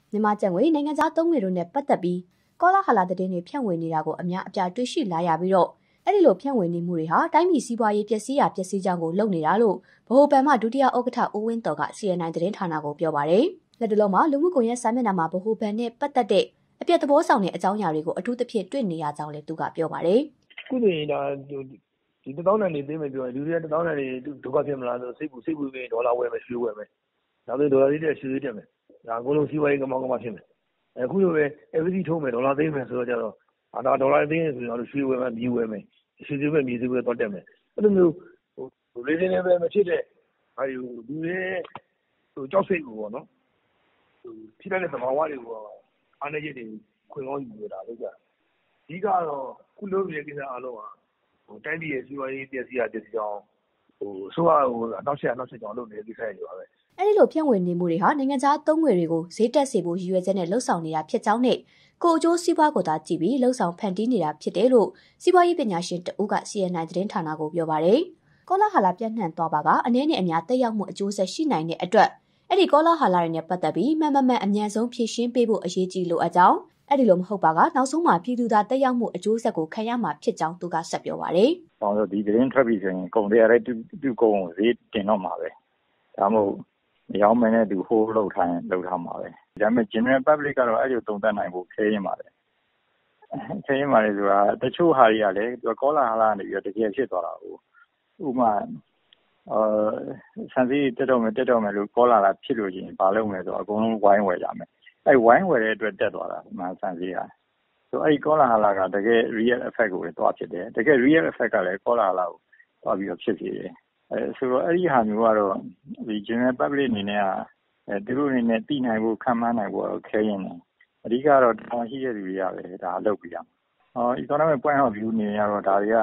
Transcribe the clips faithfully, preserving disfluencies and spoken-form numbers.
မြန်မာကျပ်ငွေနိုင်ငံသားသုံးငွေတို့နဲ့ပတ်သက်ပြီးကောလာဟလသတင်းတွေဖြန့်ဝေနေတာကိုအများအပြားတွေ့ရှိလာရပြီးတော့အဲ့ဒီလိုဖြန့်ဝေနေမှုတွေဟာတိုင်းပြည်စီးပွားရေးပျက်စီးရာပျက်စီးကြောင်းကိုလုပ်နေတာလို့ဗဟိုဘဏ်မှဒုတိယဥက္ကဋ္ဌဦးဝင်းတော်က စီ အန် အိုင် သတင်းဌာနကိုပြောပါတယ်။လက်တလုံးမှာလူမှုကွန်ရက်စာမျက်နှာမှာဗဟိုဘဏ်နဲ့ပတ်သက်တဲ့အပြည့်သဘောဆောင်တဲ့အကြောင်းအရာတွေကိုအထူးသဖြင့်တွေ့နေရကြောင်းလည်းသူကပြောပါတယ်။ခုဆိုရင်ဒါဒီတစ်သောင်းတန်နေသိမယ်ပြောရင်လူတွေကတစ်သောင်းတန်နေဒုက္ခဖြစ်မလားဆိုစိတ်ကူစိတ်ကူပြီးဒေါ်လာဝယ်မယ်ရွှေဝယ်မယ်။ဒါဆိုဒေါ်လာလေးတွေရွှေသေးတယ်မယ်။ဒါအကုန်လုံးစီးပွားရေးကမောက်ကမဖြစ်မယ်။အခုလိုပဲ F C ထိုးမယ်ဒေါ်လာသိမ်းမယ်ဆိုတော့ကြတော့အာဒါဒေါ်လာသိမ်းရင်ဆိုတော့ရွှေဝယ်မယ်မြေဝယ်မယ်ရွှေသေးပဲမြေသေးပဲတော့တက်မယ်။အဲ့လိုမျိုးဟိုလေးလေးလေးပဲမဖြစ်တဲ့ဟာယူလူတွေဟိုကြောက်စိတ်ကိုပေါ့နော်။ဟိုဖြစ်တဲ့သဘာဝတွေကိုအားနေချက်တွေခွင့်ကောင်းယူရတာလို့ကြာ။အဓိကတော့ခုလုံးရဲ့ကိစ္စအားလုံးကဟိုတိုင်းပြည်ရဲ့စီးပွားရေးပျက်စီးရပျက်စီးအောင်ဟိုဆိုတော့ဟိုအနောက်ချက်အနောက်ချက်ကြောင့်လုပ်နေတဲ့ကိစ္စတွေပါပဲအဲ့ဒီလိုဖြန့်ဝေနေမှုတွေဟာနိုင်ငံခြားသုံးငွေတွေကိုဈေးတက်စေဖို့ရည်ရွယ်ချက်နဲ့လှုပ်ဆောင်နေတာဖြစ်ကြောင်းနဲ့ကိုအကျိုးစီးပွားကိုသာကြည့်ပြီးလှုပ်ဆောင်ဖန်တီးနေတာဖြစ်တယ်လို့စီးပွားရေးပညာရှင်တဦးက စီ အန် အိုင် သတင်းဌာနကိုပြောပါတယ်ကောလာဟလပြန့်နှံ့သွားပါကအနည်းနဲ့အများတက်ရောက်မှုအကျိုးဆက်ရှိနိုင်တဲ့အတွက်အဲ့ဒီကောလာဟလတွေနဲ့ပတ်သက်ပြီးမှန်မှန်မှန်အမြန်ဆုံးဖြေရှင်းပေးဖို့အရေးကြီးလိုအပ်ကြောင်းအဲ့ဒီလိုမဟုတ်ပါကနောက်ဆုံးမှာပြည်သူသားတက်ရောက်မှုအကျိုးဆက်ကိုခံရမှာဖြစ်ကြောင်းသူကဆက်ပြောပါတယ်။ဟောဒီသတင်းထွက်ပြီးဆိုရင်ကုန်တယ်ရိုက်တူကုန်ဈေးတင်တော့မှာပဲ။ဒါမှမဟုတ်ရောင်းမင်းနဲ့သူဟိုးလောက်ထိုင်လောက်ထားမှာပဲ။ဒါပေမဲ့ general public ကတော့အဲ့လိုသုံးသပ်နိုင်ဖို့ခဲရင်ပါတယ်။ခဲရင်ပါတယ်ဆိုတာတချို့ဟာတွေကလည်းသူကောလာဟလနေပြီးတော့တကယ်ဖြစ်သွားတာကိုဥပမာအာစံစည်းတက်တော့မယ်တက်တော့မယ်လို့ကောလာလာဖြစ်လို့ချင်းဘာလုပ်မလဲဆိုတော့အကုန်လုံးဝိုင်းဝယ်ကြမယ်။အဲ့ဝိုင်းဝယ်တဲ့အတွက်တက်သွားတာမှန်စံစည်းဟာဆိုအဲ့ကောလာဟလကတကယ် real effect ကိုတွားဖြစ်တယ်။တကယ် real effect ကလည်းကောလာဟလကိုတွားပြီးတော့ဖြစ်စေတယ်။အဲဆိုတော့အဲ့ဒီဟာမျိုးကတော့ဒီ general public အနေနဲ့ကအဲသူတို့အနေနဲ့တည်နိုင်ဖို့ခံမှန်းနိုင်ဖို့တော့ခဲရင်တယ်အဓိကတော့တောင်းရှိတဲ့လူတွေကပဲဒါလုပ်ပြရမှာ။အော် economic point of view အနေနဲ့ကတော့ဒါတွေက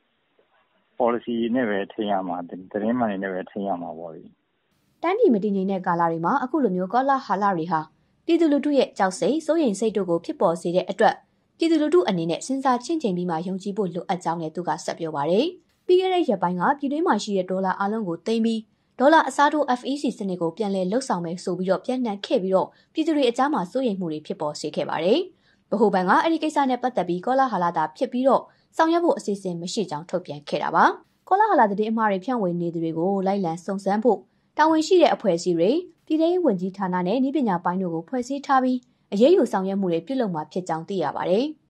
policy နဲ့ပဲထိရမှာသတင်းမှန်နဲ့ပဲထိရမှာပေါ့လေ။တိုင်းပြည်မတည်ငြိမ်တဲ့ကာလတွေမှာအခုလိုမျိုးကောလာဟလတွေဟာပြည်သူလူထုရဲ့ကြောက်စိတ်စိုးရိမ်စိတ်တို့ကိုဖြစ်ပေါ်စေတဲ့အတွက်ပြည်သူလူထုအနေနဲ့စဉ်းစားချင့်ချိန်ပြီးမှယုံကြည်ဖို့လိုအပ်ကြောင်းလည်းသူကဆက်ပြောပါတယ်။ပြီးခဲ့တဲ့ရက်ပိုင်းကပြည်တွင်းမှာရှိတဲ့ဒေါ်လာအလုံးကိုသိမ်းပြီးဒေါ်လာအစားထိုး F E C စနစ်ကိုပြန်လည်လှုပ်ဆောင်မယ်ဆိုပြီးတော့ပြန်နှံခဲ့ပြီးတော့ပြည်သူတွေအကြားမှာစိုးရိမ်မှုတွေဖြစ်ပေါ်စေခဲ့ပါတယ်။ဗဟိုဘဏ်ကအဲ့ဒီကိစ္စနဲ့ပတ်သက်ပြီးကောလာဟလတာဖြစ်ပြီးတော့ဆောင်ရွက်ဖို့အစီအစဉ်မရှိကြောင်းထုတ်ပြန်ခဲ့တာပါ။ကောလာဟလသတင်းအမှားတွေဖြန့်ဝေနေသူတွေကိုလိုက်လံစုံစမ်းဖို့တာဝန်ရှိတဲ့အဖွဲ့အစည်းတွေပြည်ထောင်စုဝန်ကြီးဌာနနဲ့နည်းပညာပိုင်းတို့ကိုဖွဲ့စည်းထားပြီးအရေးယူဆောင်ရွက်မှုတွေပြုလုပ်မှာဖြစ်ကြောင်းသိရပါတယ်။